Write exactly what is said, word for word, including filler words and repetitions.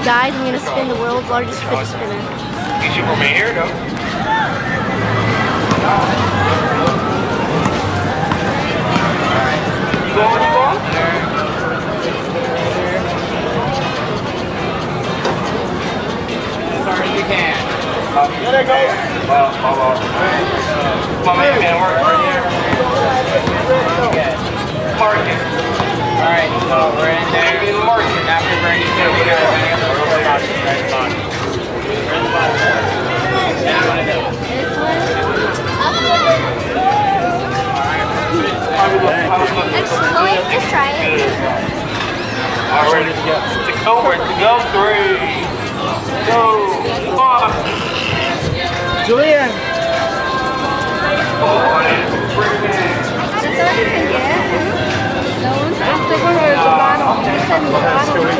Guys, I'm gonna spin the world's largest fidget spinner. Get you from here though. You going to go? As hard as you can. There it goes. Well, hold on. Come on, man, man, work right here. Park it. Alright, so we're in there. After Bernie said we got any other boxes right at the bottom. We're in the bottom. Any one of those. This one? It's slowly, just try it. All right, ready to go. To go, ready to go. Three, two, one. Julian! That's all you can get. No one's after the bottom. You said the bottom.